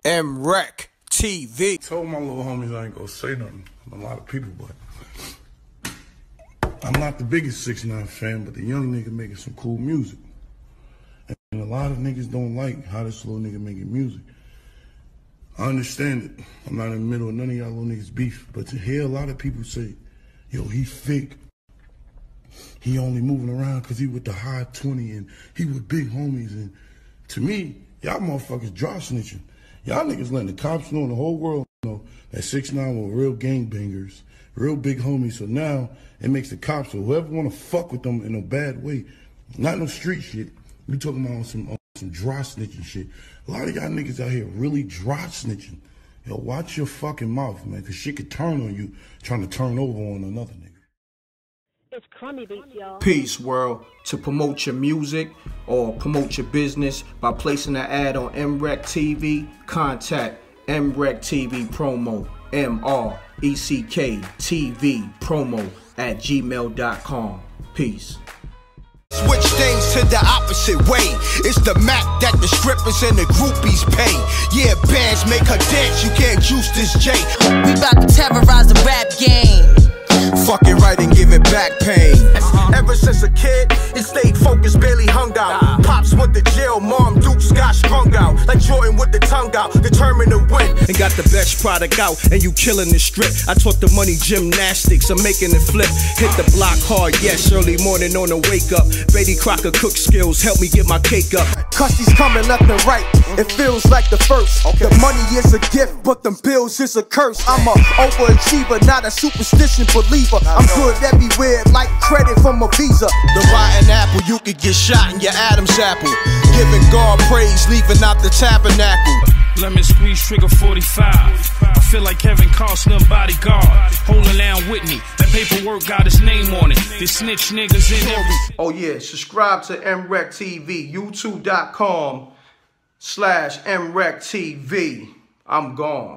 MREC TV. Told my little homies I ain't gonna say nothing. A lot of people, but I'm not the biggest 6ix9ine fan, but the young nigga making some cool music. And a lot of niggas don't like how this little nigga making music. I understand it. I'm not in the middle of none of y'all little niggas beef, but to hear a lot of people say, yo, he fake. He only moving around because he with the high 20 and he with big homies. And to me, y'all motherfuckers dry snitching. Y'all niggas letting the cops know and the whole world know that 6ix9ine were real gangbangers, real big homies. So now it makes the cops or whoever want to fuck with them in a bad way, not no street shit. We talking about some dry snitching shit. A lot of y'all niggas out here really dry snitching. Yo, watch your fucking mouth, man, because shit could turn on you trying to turn over on another nigga. It's Crummy Beats, y'all. Peace, world. To promote your music or promote your business by placing an ad on MREC TV, contact MREC TV Promo, MRECK TV Promo at gmail.com. Peace. Switch things to the opposite way. It's the Mac that the strippers and the groupies pay. Yeah, bands make her dance, you can't juice this J. We bout to terrorize the rap game. Fuck it right and give it back pain. Ever since a kid, it stayed focused, barely hung out. Pops went to jail, Mom Dukes got strung out. Like Jordan with the tongue out, determined to win. And got the best product out, and you killing the strip. I taught the money gymnastics, I'm making it flip. Hit the block hard, yes, early morning on the wake up. Betty Crocker cook skills, help me get my cake up. Custody's coming left and right, it feels like the first. The money is a gift, but them bills is a curse. I'm a overachiever, not a superstition believer. I'm good everywhere, like credit from a visa. The rotten apple, you could get shot in your Adam's apple. Giving God praise, leaving out the tabernacle. Lemon squeeze, trigger 45. I feel like Kevin Costner, bodyguard. Holding down Whitney, that paperwork got his name on it. The snitch niggas in every. Oh yeah, subscribe to MREC TV, youtube.com/MREC TV. I'm gone.